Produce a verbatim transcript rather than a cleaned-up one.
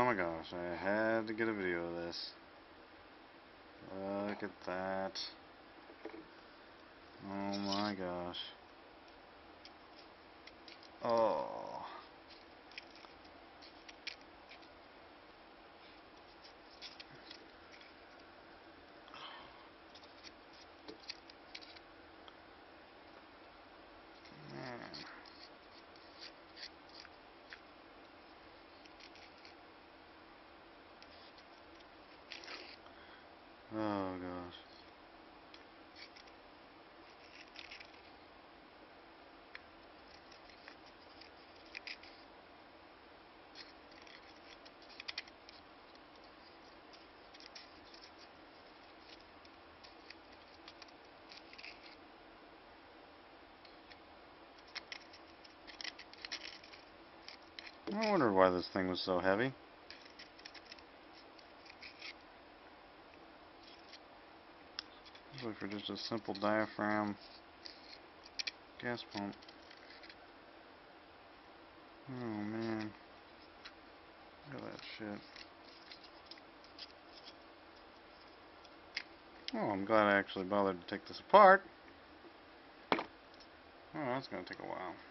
my gosh, I had to get a video of this. Look at that. Oh my gosh. Oh. Man. Oh gosh. I wonder why this thing was so heavy. Usually for just a simple diaphragm gas pump. Oh man. Look at that shit. Oh, I'm glad I actually bothered to take this apart. Oh, that's gonna take a while.